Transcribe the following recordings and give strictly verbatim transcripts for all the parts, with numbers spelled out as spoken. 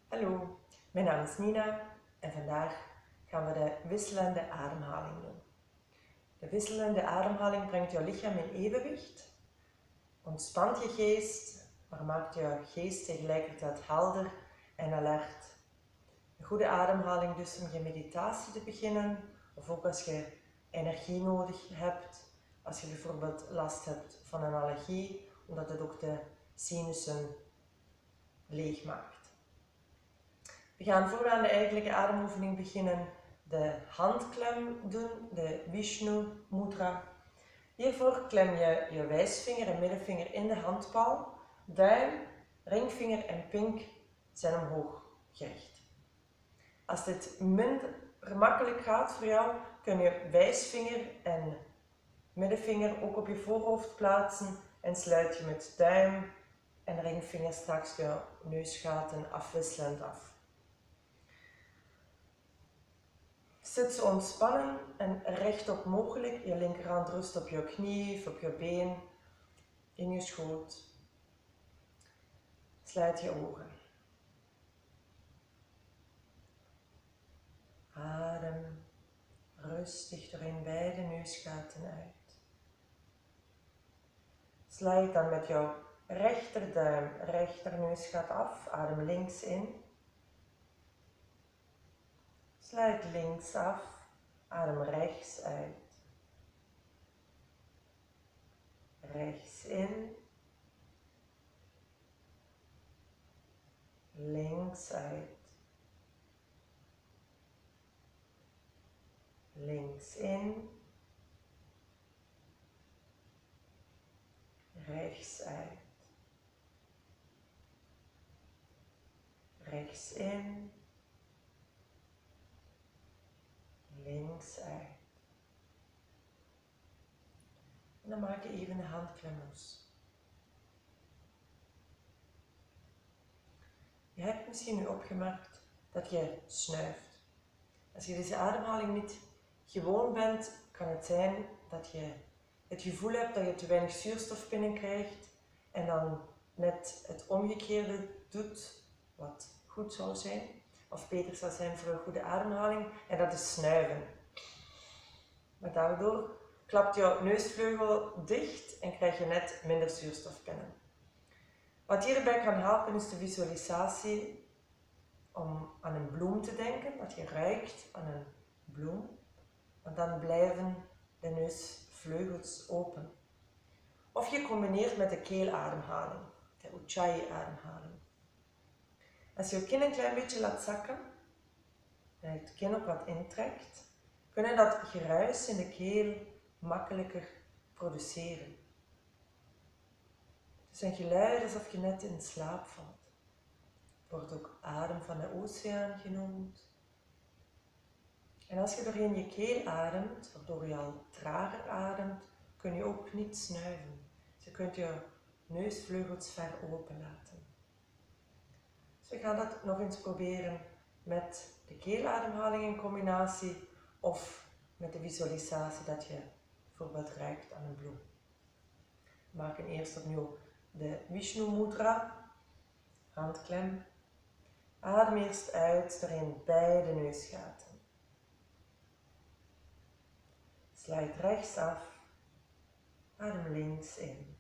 Hallo, mijn naam is Nina en vandaag gaan we de wisselende ademhaling doen. De wisselende ademhaling brengt jouw lichaam in evenwicht, ontspant je geest, maar maakt je geest tegelijkertijd helder en alert. Een goede ademhaling dus om je meditatie te beginnen, of ook als je energie nodig hebt, als je bijvoorbeeld last hebt van een allergie, omdat het ook de sinussen leeg maakt. We gaan voor we aan de eigenlijke ademoefening beginnen de handklem doen, de Vishnu Mudra. Hiervoor klem je je wijsvinger en middenvinger in de handpalm. Duim, ringvinger en pink zijn omhoog gericht. Als dit minder gemakkelijk gaat voor jou, kun je wijsvinger en middenvinger ook op je voorhoofd plaatsen en sluit je met duim en ringvinger straks je neusgaten afwisselend af. Zit zo ontspannen en rechtop mogelijk. Je linkerhand rust op je knie of op je been, in je schoot. Sluit je ogen. Adem rustig doorheen beide neusgaten uit. Sluit dan met jouw rechterduim, rechterneusgat af. Adem links in. Sluit links af. Adem rechts uit. Rechts in. Links uit. Links in. Rechts uit. Rechts in. Links uit. En dan maak je even de handklem los. Je hebt misschien nu opgemerkt dat je snuift. Als je deze ademhaling niet gewoon bent, kan het zijn dat je het gevoel hebt dat je te weinig zuurstof binnenkrijgt en dan net het omgekeerde doet, wat goed zou zijn, of beter zou zijn voor een goede ademhaling, en dat is snuiven. Maar daardoor klapt jouw neusvleugel dicht en krijg je net minder zuurstof binnen. Wat hierbij kan helpen is de visualisatie om aan een bloem te denken, dat je ruikt aan een bloem, want dan blijven de neusvleugels open. Of je combineert met de keelademhaling, de Ujjayi-ademhaling. Als je je kin een klein beetje laat zakken en het kin ook wat intrekt, kunnen dat geruis in de keel makkelijker produceren. Het is een geluid alsof je net in slaap valt. Het wordt ook adem van de oceaan genoemd. En als je doorheen je keel ademt, waardoor je al trager ademt, kun je ook niet snuiven. Dus je kunt je neusvleugels ver open laten. Dus we gaan dat nog eens proberen met de keelademhaling in combinatie of met de visualisatie dat je bijvoorbeeld ruikt aan een bloem. We maken eerst opnieuw de Vishnu Mudra, handklem. Adem eerst uit doorheen beide neusgaten. Sluit rechts af, adem links in.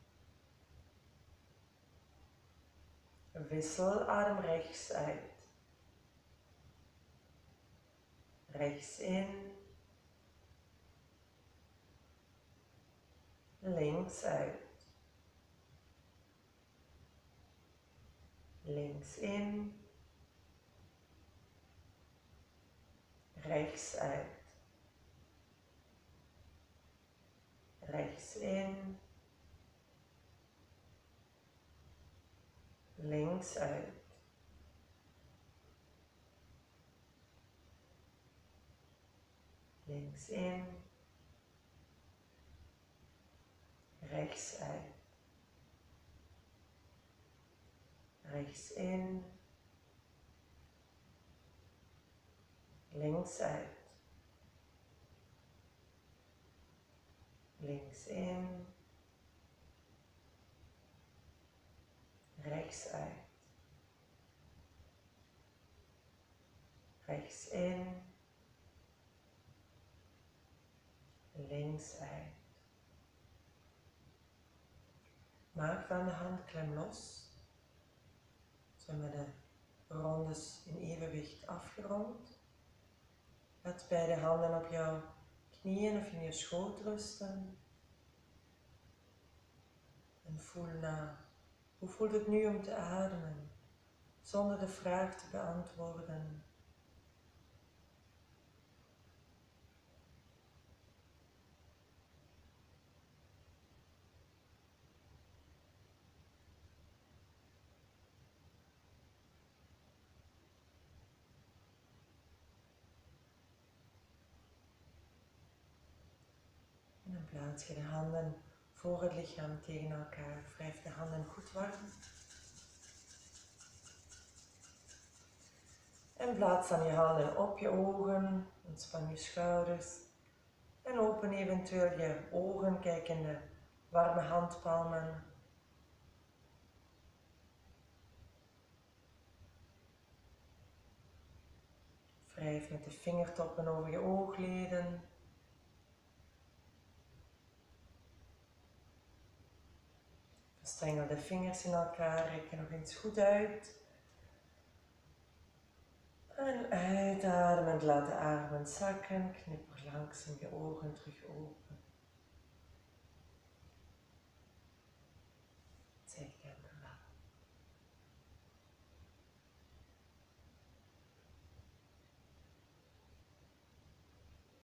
Wissel, adem rechts uit. Rechts in. Links uit. Links in. Rechts uit. Rechts in. Links uit. Links in. Rechts uit. Rechts in. Links uit. Links in. Rechts uit. Rechts in, links uit. Maak dan de handklem los. Zo met de rondes in evenwicht afgerond. Laat beide handen op jouw knieën of in je schoot rusten. En voel na. Hoe voelt het nu om te ademen, zonder de vraag te beantwoorden? En dan plaats je de handen voor het lichaam tegen elkaar. Wrijf de handen goed warm. En plaats dan je handen op je ogen. Ontspan je schouders. En open eventueel je ogen. Kijk in de warme handpalmen. Wrijf met de vingertoppen over je oogleden. Strengel de vingers in elkaar, rek je nog eens goed uit. En uitademend laat de armen zakken, knipper langzaam je ogen terug open.